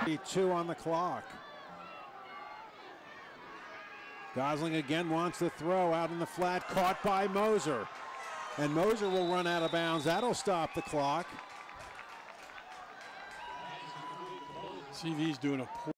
2 on the clock. Gosling again wants to throw out in the flat, caught by Moser. And Moser will run out of bounds. That'll stop the clock. CV's doing a poor